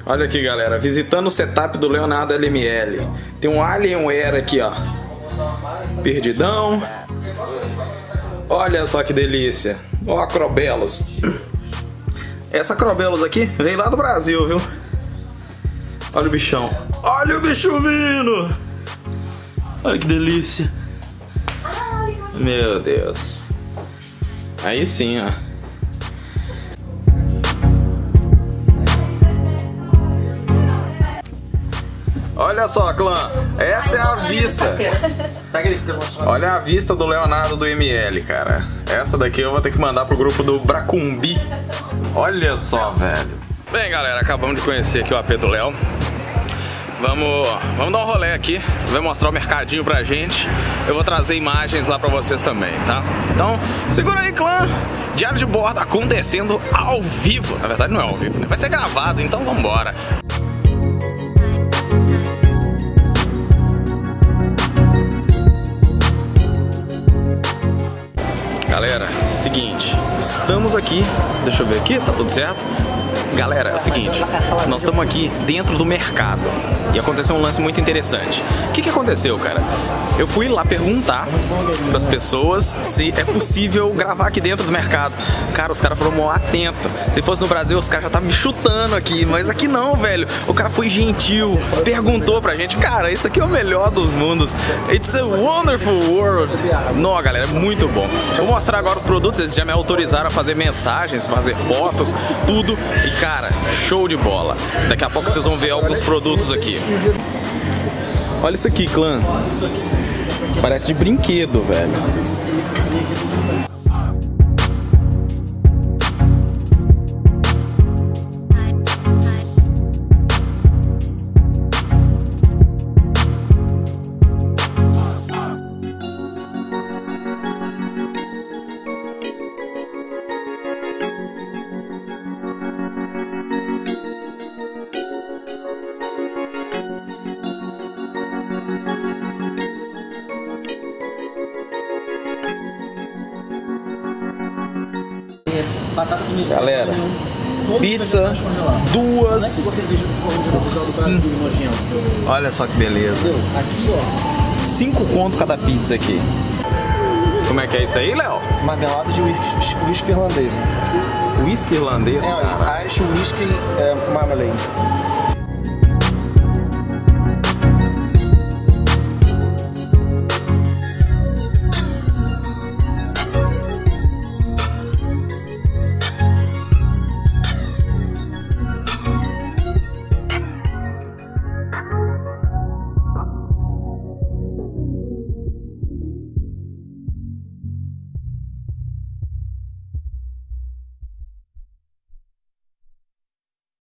Olha aqui, galera, visitando o setup do Leonardo LML. Tem um Alienware aqui, ó, perdidão. Olha só que delícia. Ó, a Acrobelos. Essa Acrobelos aqui veio lá do Brasil, viu? Olha o bichão. Olha o bicho vindo. Olha que delícia. Meu Deus. Aí sim, ó. Olha só, clã, essa é a vista. Olha a vista do Leonardo do ML, cara. Essa daqui eu vou ter que mandar pro grupo do Bracumbi. Olha só, velho. Bem, galera, acabamos de conhecer aqui o AP do Léo. Vamos dar um rolê aqui, vai mostrar o mercadinho pra gente. Eu vou trazer imagens lá pra vocês também, tá? Então, segura aí, clã. Diário de bordo acontecendo ao vivo. Na verdade não é ao vivo, né? Vai ser gravado, então vambora. Galera, seguinte, estamos aqui, deixa eu ver aqui, tá tudo certo? Galera, é o seguinte, nós estamos aqui dentro do mercado e aconteceu um lance muito interessante. O que aconteceu, cara? Eu fui lá perguntar para as pessoas se é possível gravar aqui dentro do mercado. Cara, os caras foram mó atento. Se fosse no Brasil, os caras já estavam me chutando aqui, mas aqui não, velho. O cara foi gentil, perguntou pra gente. Cara, isso aqui é o melhor dos mundos. It's a wonderful world. Não, galera, é muito bom. Vou mostrar agora os produtos, eles já me autorizaram a fazer mensagens, fazer fotos, tudo. E, cara, show de bola. Daqui a pouco vocês vão ver alguns produtos aqui. Olha isso aqui, clã. Parece de brinquedo, velho. Galera, pizza, 2 por 5. Olha só que beleza. 5 conto cada pizza aqui. Como é que é isso aí, Léo? Marmelada de whisky irlandês. Whisky irlandês, cara? Irish Whisky Marmalade.